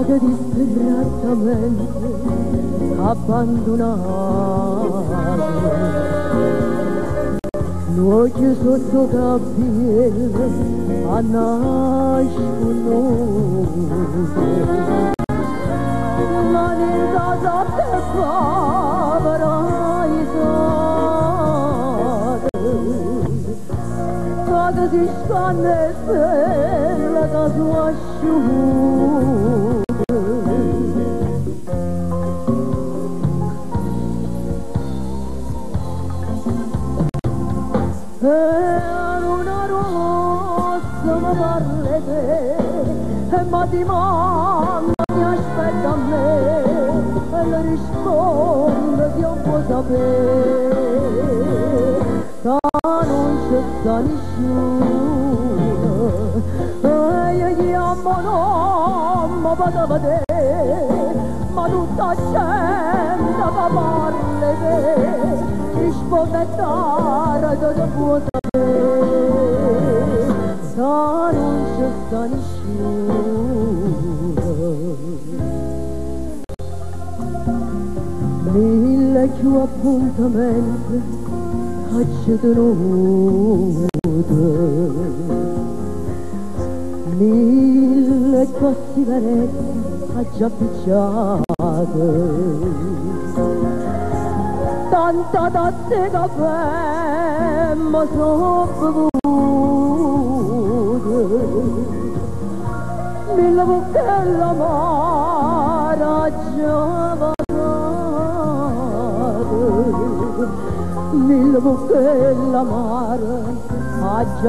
strade disperatamente abbandonate, noce sotto cappiello a nascono, ma nel casa te povera che si scanne bella da sua asciuga. E una rossa mi parla te, e ma ti manda, mi aspetta a me, e le risponde che io può sapere, che non c'è sta nessuno, e io chiamo no, ma vado a vedere, ma tutta gente che parla te, risponde tardi che può sapere, che non c'è sta nessuno. Mille più appuntamenti acceduto, mille più sigarette ha già picciato, tanta tasse caffè ma sono bevuto, mille bocchelle amara già vagato, mille bocchelle amara già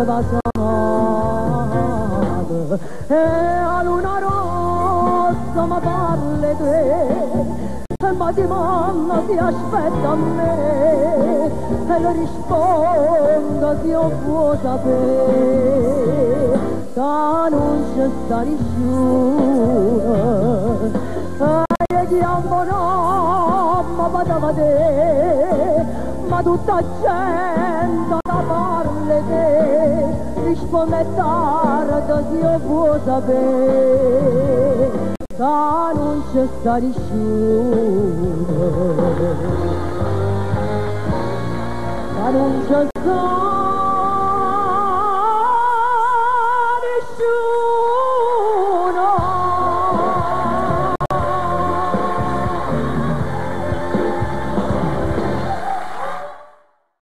vagato, e a luna rossa mi parla te, ma di mamma ti aspetta a me, e le rispondo che io può sapere, che non c'è sta nessuno, e io chiamo no, ma vado a vedere, ma tutta gente che parla te, risponde tardi che io può sapere, che non c'è sta nessuno, che non c'è sta